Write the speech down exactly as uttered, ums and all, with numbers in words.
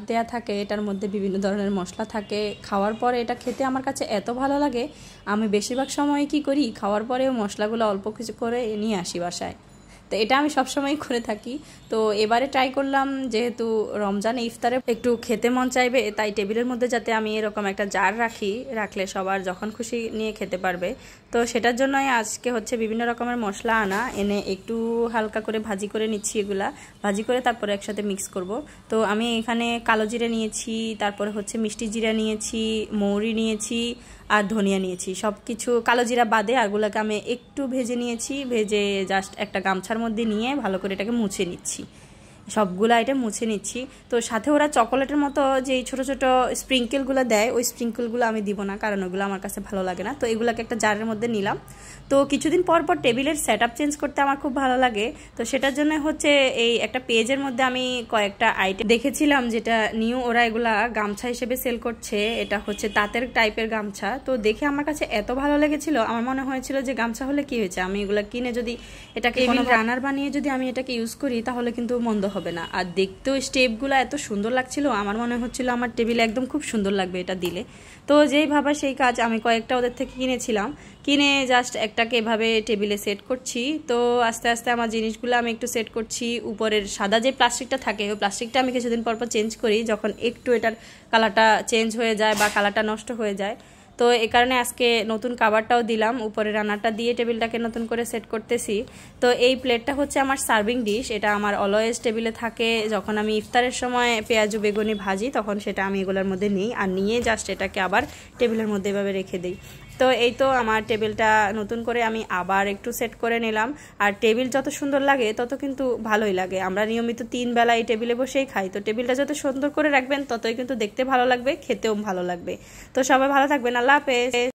দেয়া থাকে, এটার মধ্যে বিভিন্ন ধরনের মশলা থাকে। খাওয়ার পরে এটা খেতে আমার কাছে এত ভালো লাগে, আমি বেশিরভাগ সময় কি করি, খাওয়ার পরেও মশলাগুলো অল্প কিছু করে নিয়ে আসি বাসায়। তো এটা আমি সবসময় করে থাকি। তো এবারে ট্রাই করলাম, যেহেতু রমজান ইফতারে একটু খেতে মন চাইবে, তাই টেবিলের মধ্যে যাতে আমি এরকম একটা জার রাখি, রাখলে সবার যখন খুশি নিয়ে খেতে পারবে। তো সেটার জন্যই আজকে হচ্ছে বিভিন্ন রকমের মশলা আনা, এনে একটু হালকা করে ভাজি করে নিচ্ছি। এগুলা ভাজি করে তারপরে একসাথে মিক্স করব। তো আমি এখানে কালো জিরা নিয়েছি, তারপরে হচ্ছে মিষ্টি জিরা নিয়েছি, মৌরি নিয়েছি আর ধনিয়া নিয়েছি। সব কিছু কালো জিরা বাদে আরগুলোকে আমি একটু ভেজে নিয়েছি। ভেজে জাস্ট একটা গামছার মধ্যে নিয়ে ভালো করে এটাকে মুছে নিচ্ছি, সবগুলো আইটেম মুছে নিচ্ছি। তো সাথে ওরা চকোলেটের মতো যে ছোট ছোট স্প্রিঙ্কেলগুলো দেয়, ওই স্প্রিঙ্কেলগুলো আমি দিব না, কারণ ওগুলো আমার কাছে ভালো লাগে না। তো এগুলোকে একটা জারের মধ্যে নিলাম। তো কিছুদিন পর পর টেবিলের সেট আপ চেঞ্জ করতে আমার খুব ভালো লাগে। তো সেটার জন্য হচ্ছে এই একটা পেজের মধ্যে আমি কয়েকটা আইটেম দেখেছিলাম, যেটা নিউ ওরা এগুলা গামছা হিসেবে সেল করছে। এটা হচ্ছে তাঁতের টাইপের গামছা। তো দেখে আমার কাছে এত ভালো লেগেছিল, আমার মনে হয়েছিল যে গামছা হলে কি হয়েছে, আমি এগুলো কিনে যদি এটাকে কোনো রানার বানিয়ে যদি আমি এটাকে ইউজ করি তাহলে কিন্তু মন্দ হবে না। আর দেখতেও স্টেপগুলো এত সুন্দর লাগছিল, আমার মনে হচ্ছিল আমার টেবিলে একদম খুব সুন্দর লাগবে এটা দিলে। তো যেই ভাবা সেই কাজ, আমি কয়েকটা ওদের থেকে কিনেছিলাম, কিনে জাস্ট একটাকে এভাবে টেবিলে সেট করছি। তো আস্তে আস্তে আমার জিনিসগুলো আমি একটু সেট করছি। উপরের সাদা যে প্লাস্টিকটা থাকে, ওই প্লাস্টিকটা আমি কিছুদিন পর পর চেঞ্জ করি, যখন একটু এটার কালারটা চেঞ্জ হয়ে যায় বা কালারটা নষ্ট হয়ে যায়। তো এই কারণে আজকে নতুন কাভারটাও দিলাম, উপরে রান্নাটা দিয়ে টেবিলটাকে নতুন করে সেট করতেছি। তো এই প্লেটটা হচ্ছে আমার সার্ভিং ডিশ, এটা আমার অলওয়েজ টেবিলে থাকে। যখন আমি ইফতারের সময় পেঁয়াজু বেগুনি ভাজি, তখন সেটা আমি এগুলোর মধ্যে নিই, আর নিয়ে জাস্ট এটাকে আবার টেবিলের মধ্যে এভাবে রেখে দিই। তো এই তো আমার টেবিলটা নতুন করে আমি আবার একটু সেট করে নিলাম। আর টেবিল যত সুন্দর লাগে তত কিন্তু ভালোই লাগে। আমরা নিয়মিত তিন বেলা এই টেবিলে বসেই খাই, তো টেবিলটা যত সুন্দর করে রাখবেন ততই কিন্তু দেখতে ভালো লাগবে, খেতেও ভালো লাগবে। তো সবাই ভালো থাকবেন, আল্লাহ হাফেজ।